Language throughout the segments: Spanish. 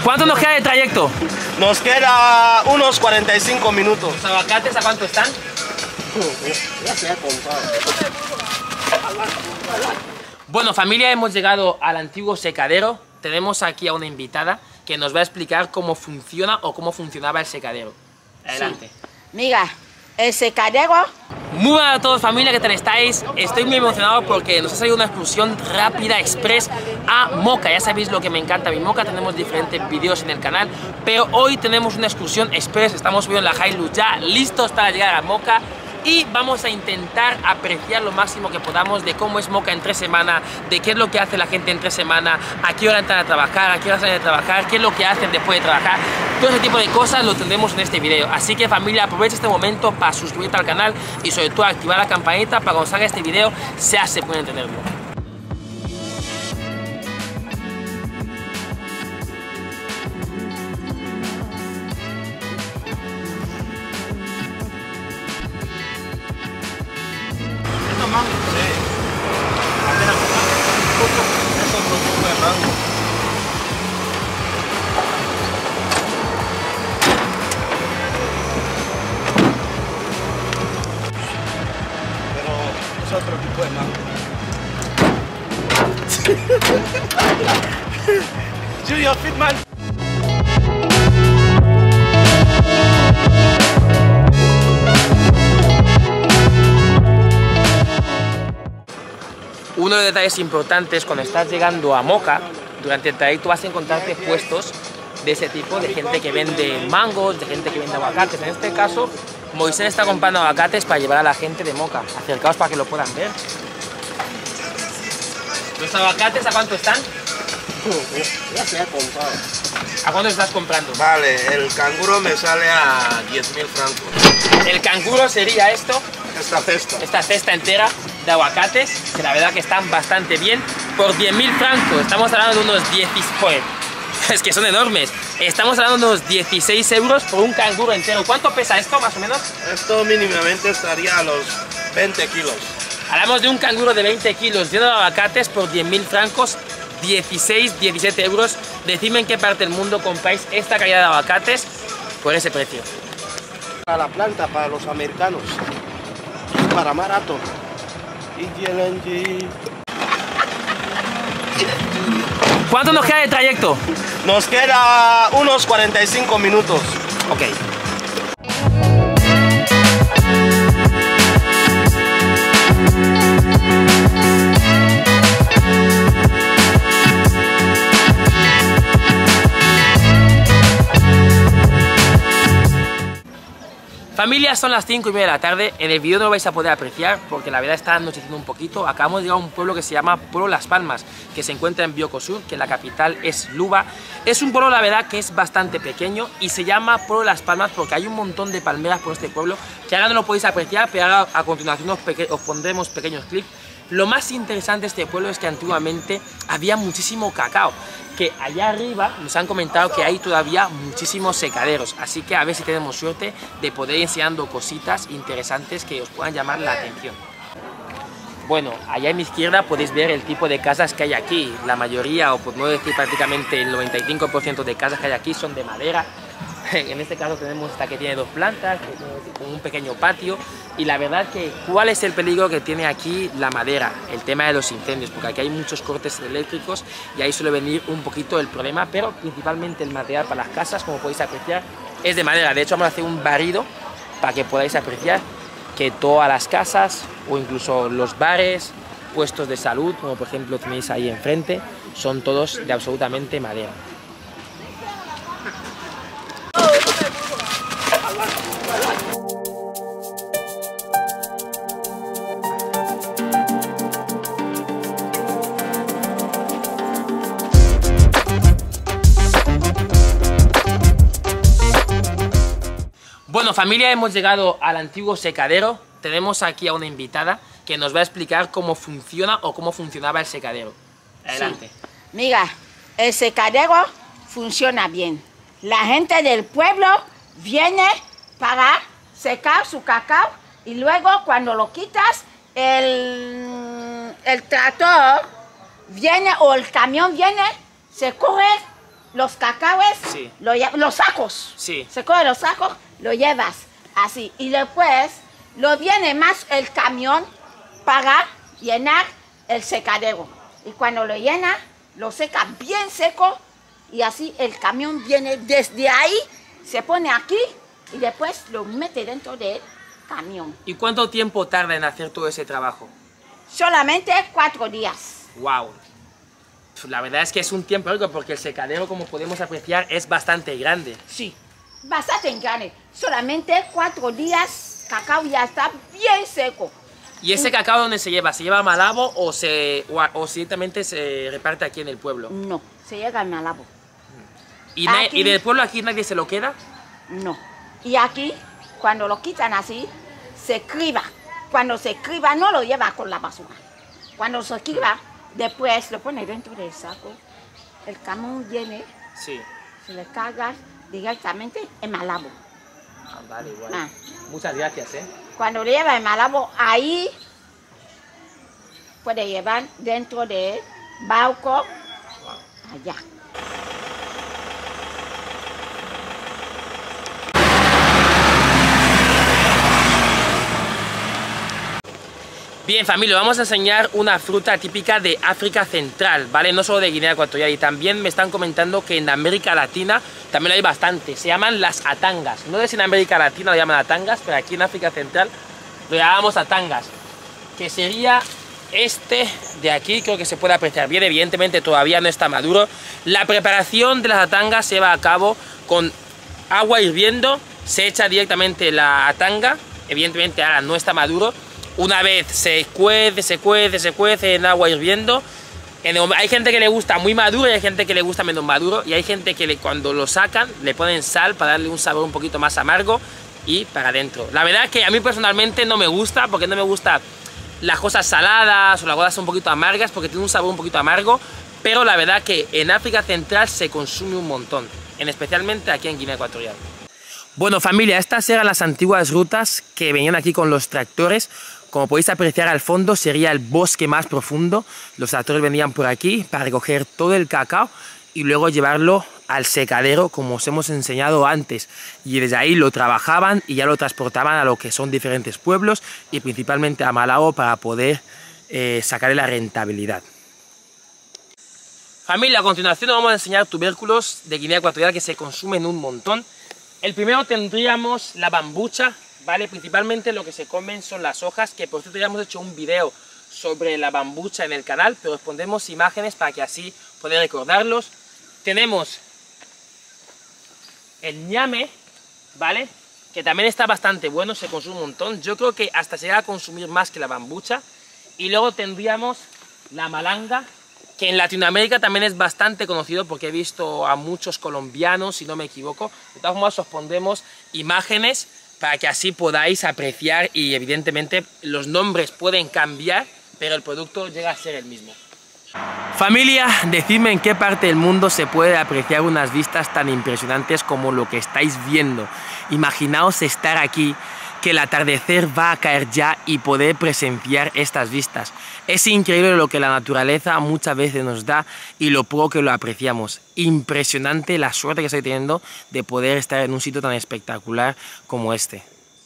¿Cuánto nos queda de trayecto? Nos queda unos 45 minutos. ¿Los aguacates a cuánto están? Ya se ha contado. Bueno, familia, hemos llegado al antiguo secadero. Tenemos aquí a una invitada que nos va a explicar cómo funciona o cómo funcionaba el secadero. Adelante. Sí. Mira, el secadero... Muy buenas a todos, familia, ¿qué tal estáis? Estoy muy emocionado porque nos ha salido una excursión rápida, express a Moca. Ya sabéis lo que me encanta mi Moca, tenemos diferentes vídeos en el canal, pero hoy tenemos una excursión express. Estamos subiendo en la Hilux ya, listos para llegar a Moca. Y vamos a intentar apreciar lo máximo que podamos de cómo es Moca en 3 semanas, de qué es lo que hace la gente en 3 semanas, a qué hora entran a trabajar, a qué hora salen de trabajar, qué es lo que hacen después de trabajar. Todo ese tipo de cosas lo tendremos en este video. Así que, familia, aprovecha este momento para suscribirte al canal y sobre todo activar la campanita para cuando salga este video se puede entenderlo. Mango, sí. Apenas eso es un tipo de mango. Pero es otro tipo de mango. Junior Fitman. Uno de los detalles importantes cuando estás llegando a Moca, durante el trayecto vas a encontrarte puestos de ese tipo, de gente que vende mangos, de gente que vende aguacates. En este caso, Moisés está comprando aguacates para llevar a la gente de Moca. Acercaos para que lo puedan ver. ¿Los aguacates a cuánto están? Ya se ha contado. ¿A cuánto estás comprando? Vale, el canguro me sale a 10.000 francos. El canguro sería esto. Esta cesta entera de aguacates, que la verdad que están bastante bien, por 10.000 francos. Estamos hablando de unos 10, pues, es que son enormes. Estamos hablando de unos 16 euros por un canguro entero. ¿Cuánto pesa esto, más o menos? Esto mínimamente estaría a los 20 kilos. Hablamos de un canguro de 20 kilos lleno de aguacates por 10.000 francos, 16, 17 euros. Decidme en qué parte del mundo compráis esta calidad de aguacates por ese precio. Para la planta, para los americanos, para Marathon. ¿Cuánto nos queda de trayecto? Nos queda unos 45 minutos. Ok. Familia, son las 5:30 de la tarde. En el vídeo no lo vais a poder apreciar porque la verdad está anocheciendo un poquito. Acabamos de llegar a un pueblo que se llama Pueblo Las Palmas, que se encuentra en Bioko-Sur, que la capital es Luba. Es un pueblo, la verdad, que es bastante pequeño y se llama Pueblo Las Palmas porque hay un montón de palmeras por este pueblo que ahora no lo podéis apreciar, pero ahora a continuación os pondremos pequeños clips. Lo más interesante de este pueblo es que antiguamente había muchísimo cacao, que allá arriba nos han comentado que hay todavía muchísimos secaderos, así que a ver si tenemos suerte de poder ir enseñando cositas interesantes que os puedan llamar la atención. Bueno, allá a mi izquierda podéis ver el tipo de casas que hay aquí. La mayoría, o por no decir prácticamente el 95% de casas que hay aquí son de madera. En este caso tenemos esta que tiene 2 plantas, que tiene un pequeño patio. Y la verdad que, ¿cuál es el peligro que tiene aquí la madera? El tema de los incendios, porque aquí hay muchos cortes eléctricos y ahí suele venir un poquito el problema, pero principalmente el material para las casas, como podéis apreciar, es de madera. De hecho, vamos a hacer un barrido para que podáis apreciar que todas las casas, o incluso los bares, puestos de salud, como por ejemplo tenéis ahí enfrente, son todos de absolutamente madera. Bueno, familia, hemos llegado al antiguo secadero. Tenemos aquí a una invitada que nos va a explicar cómo funciona o cómo funcionaba el secadero. Adelante. Sí. Mira, el secadero funciona bien. La gente del pueblo viene para secar su cacao y luego cuando lo quitas, el tractor viene o el camión viene, se coge los cacahues, Sí. los sacos. Sí. Se coge los sacos, lo llevas así. Y después lo viene más el camión para llenar el secadero. Y cuando lo llena, lo seca bien seco. Y así el camión viene desde ahí, se pone aquí y después lo mete dentro del camión. ¿Y cuánto tiempo tarda en hacer todo ese trabajo? Solamente 4 días. Wow. La verdad es que es un tiempo largo porque el secadero, como podemos apreciar, es bastante grande. Sí, bastante grande. Solamente 4 días, cacao ya está bien seco. ¿Y ese cacao dónde se lleva? ¿Se lleva a Malabo o directamente se reparte aquí en el pueblo? No, se llega al Malabo. ¿Y del pueblo aquí nadie se lo queda? No. Y aquí, cuando lo quitan así, se criba. Cuando se criba, no lo lleva con la basura. Cuando se criba, después lo pone dentro del saco. El camión viene, Sí. se le carga directamente en Malabo. Ah, vale, igual. Ah. Muchas gracias, Cuando lo lleva en Malabo, ahí puede llevar dentro del barco allá. Bien, familia, vamos a enseñar una fruta típica de África Central, ¿vale? No solo de Guinea Ecuatorial, y también me están comentando que en América Latina también hay bastante. Se llaman las atangas. No sé si en América Latina lo llaman atangas, pero aquí en África Central lo llamamos atangas. Que sería este de aquí, creo que se puede apreciar bien, evidentemente todavía no está maduro. La preparación de las atangas se lleva a cabo con agua hirviendo, se echa directamente la atanga, evidentemente ahora no está maduro. Una vez se cuece en agua hirviendo. Hay gente que le gusta muy maduro y hay gente que le gusta menos maduro. Y hay gente que cuando lo sacan le ponen sal para darle un sabor un poquito más amargo y para adentro. La verdad es que a mí personalmente no me gusta, porque no me gustan las cosas saladas o las cosas un poquito amargas, porque tiene un sabor un poquito amargo. Pero la verdad que en África Central se consume un montón, especialmente aquí en Guinea Ecuatorial. Bueno, familia, estas eran las antiguas rutas que venían aquí con los tractores. Como podéis apreciar al fondo sería el bosque más profundo. Los tractores venían por aquí para recoger todo el cacao y luego llevarlo al secadero, como os hemos enseñado antes. Y desde ahí lo trabajaban y ya lo transportaban a lo que son diferentes pueblos y principalmente a Malabo para poder sacarle la rentabilidad. Familia, a continuación os vamos a enseñar tubérculos de Guinea Ecuatorial que se consumen un montón. El primero tendríamos la bambucha, ¿vale? Principalmente lo que se comen son las hojas, que por cierto ya hemos hecho un video sobre la bambucha en el canal, pero os pondremos imágenes para que así podáis recordarlos. Tenemos el ñame, ¿vale? Que también está bastante bueno, se consume un montón. Yo creo que hasta se llega a consumir más que la bambucha. Y luego tendríamos la malanga, que en Latinoamérica también es bastante conocido porque he visto a muchos colombianos, si no me equivoco. De todas formas os pondremos imágenes para que así podáis apreciar, y evidentemente los nombres pueden cambiar, pero el producto llega a ser el mismo. Familia, decidme en qué parte del mundo se puede apreciar unas vistas tan impresionantes como lo que estáis viendo. Imaginaos estar aquí, que el atardecer va a caer ya y poder presenciar estas vistas. Es increíble lo que la naturaleza muchas veces nos da y lo poco que lo apreciamos. Impresionante la suerte que estoy teniendo de poder estar en un sitio tan espectacular como este.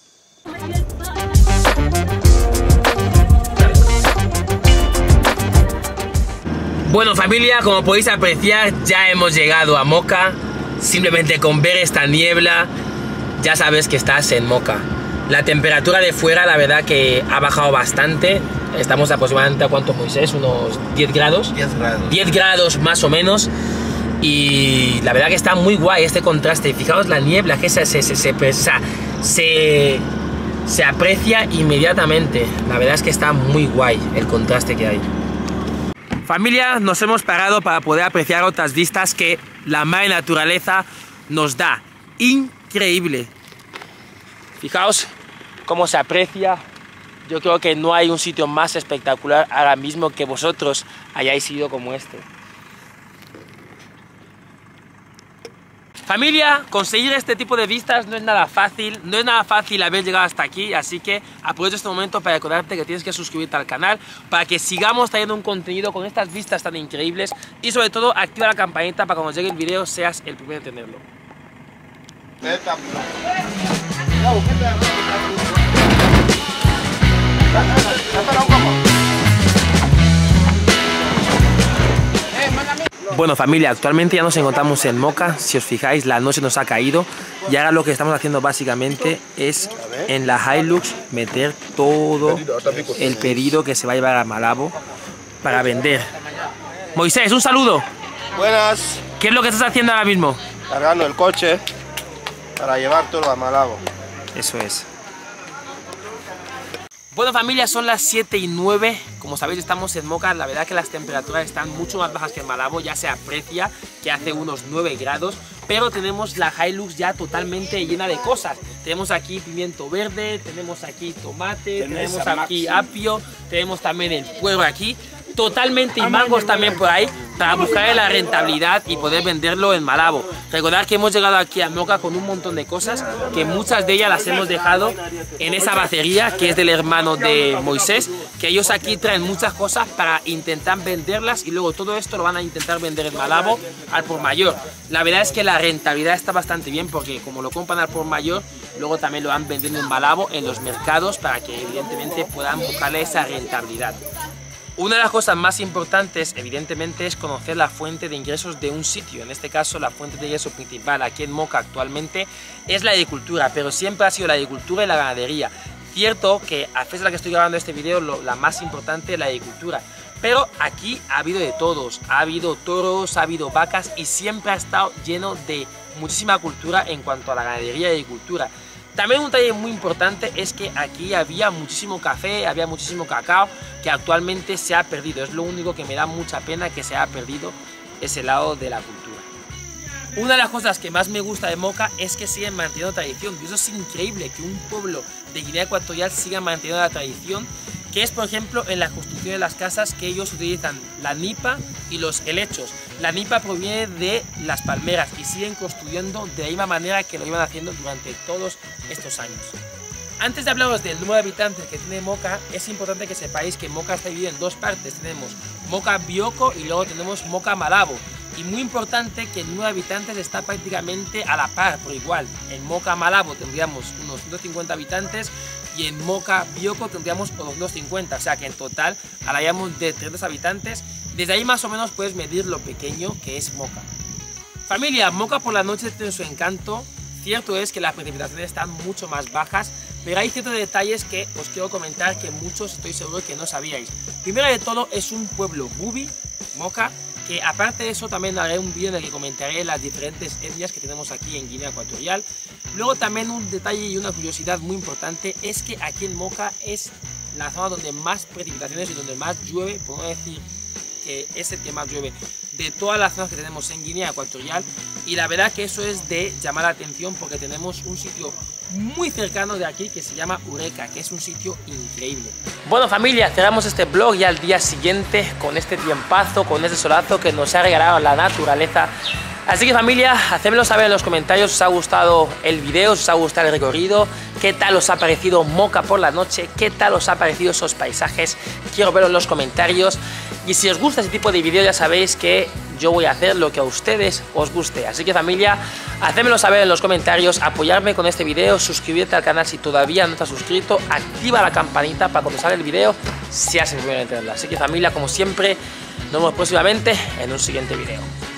Bueno, familia, como podéis apreciar, ya hemos llegado a Moca. Simplemente con ver esta niebla ya sabes que estás en Moca. La temperatura de fuera, la verdad que ha bajado bastante. Estamos aproximadamente a ¿cuánto, Moisés? Unos 10 grados. 10 grados. 10 grados más o menos. Y la verdad que está muy guay este contraste. Fijaos la niebla que se aprecia inmediatamente. La verdad es que está muy guay el contraste que hay. Familia, nos hemos parado para poder apreciar otras vistas que la madre naturaleza nos da. Increíble. Fijaos cómo se aprecia. Yo creo que no hay un sitio más espectacular ahora mismo que vosotros hayáis ido como este. Familia, conseguir este tipo de vistas no es nada fácil, haber llegado hasta aquí, así que aprovecho este momento para recordarte que tienes que suscribirte al canal para que sigamos trayendo un contenido con estas vistas tan increíbles y sobre todo activa la campanita para cuando llegue el video seas el primero en tenerlo. Bueno familia, actualmente ya nos encontramos en Moca. Si os fijáis, la noche nos ha caído y ahora lo que estamos haciendo básicamente es en la Hilux meter todo el pedido que se va a llevar a Malabo para vender. Moisés, un saludo. Buenas. ¿Qué es lo que estás haciendo ahora mismo? Cargando el coche para llevar todo a Malabo. Eso es. Bueno familia, son las 7:09, como sabéis estamos en Moca, la verdad que las temperaturas están mucho más bajas que en Malabo, ya se aprecia que hace unos 9 grados, pero tenemos la Hilux ya totalmente llena de cosas. Tenemos aquí pimiento verde, tenemos aquí tomate, tenemos aquí apio, tenemos también el puerro aquí, totalmente, y mangos también por ahí, para buscar la rentabilidad y poder venderlo en Malabo. Recordad que hemos llegado aquí a Moca con un montón de cosas, que muchas de ellas las hemos dejado en esa bacería que es del hermano de Moisés, que ellos aquí traen muchas cosas para intentar venderlas y luego todo esto lo van a intentar vender en Malabo al por mayor. La verdad es que la rentabilidad está bastante bien porque como lo compran al por mayor, luego también lo van vendiendo en Malabo en los mercados para que evidentemente puedan buscarle esa rentabilidad. Una de las cosas más importantes, evidentemente, es conocer la fuente de ingresos de un sitio. En este caso, la fuente de ingreso principal aquí en Moca actualmente es la agricultura, pero siempre ha sido la agricultura y la ganadería. Cierto que a fecha de la que estoy grabando este video, la más importante es la agricultura. Pero aquí ha habido de todos, ha habido toros, ha habido vacas y siempre ha estado lleno de muchísima cultura en cuanto a la ganadería y agricultura. También un detalle muy importante es que aquí había muchísimo café, había muchísimo cacao que actualmente se ha perdido. Es lo único que me da mucha pena, que se ha perdido ese lado de la cultura. Una de las cosas que más me gusta de Moca es que siguen manteniendo tradición. Y eso es increíble, que un pueblo de Guinea Ecuatorial siga manteniendo la tradición, que es por ejemplo en la construcción de las casas, que ellos utilizan la nipa y los helechos. La nipa proviene de las palmeras y siguen construyendo de la misma manera que lo iban haciendo durante todos estos años. Antes de hablaros del número de habitantes que tiene Moca, es importante que sepáis que Moca está dividido en dos partes. Tenemos Moca Bioko y luego tenemos Moca Malabo. Y muy importante que el número de habitantes está prácticamente a la par, por igual. En Moca Malabo tendríamos unos 150 habitantes y en Moca Bioko tendríamos unos 250, o sea que en total hablaríamos de 300 habitantes. Desde ahí más o menos puedes medir lo pequeño que es Moca. Familia, Moca por la noche tiene su encanto. Cierto es que las precipitaciones están mucho más bajas, pero hay ciertos detalles que os quiero comentar que muchos estoy seguro que no sabíais. Primero de todo, es un pueblo bubi, Moca, que aparte de eso también haré un vídeo en el que comentaré las diferentes etnias que tenemos aquí en Guinea Ecuatorial. Luego también un detalle y una curiosidad muy importante es que aquí en Moca es la zona donde más precipitaciones y donde más llueve, por no decir que es el que más llueve de todas las zonas que tenemos en Guinea Ecuatorial, y la verdad que eso es de llamar la atención porque tenemos un sitio muy cercano de aquí que se llama Eureka, que es un sitio increíble. Bueno familia, cerramos este vlog ya al día siguiente con este tiempazo, con este solazo que nos ha regalado la naturaleza. Así que familia, hacedmelo saber en los comentarios si os ha gustado el video, si os ha gustado el recorrido, qué tal os ha parecido Moca por la noche, qué tal os ha parecido esos paisajes, quiero verlo en los comentarios. Y si os gusta ese tipo de vídeo ya sabéis que yo voy a hacer lo que a ustedes os guste. Así que familia, hacedmelo saber en los comentarios, apoyarme con este video, suscribirte al canal si todavía no estás suscrito, activa la campanita para cuando salga el video seas el primero en tenerla. Así que familia, como siempre, nos vemos próximamente en un siguiente video.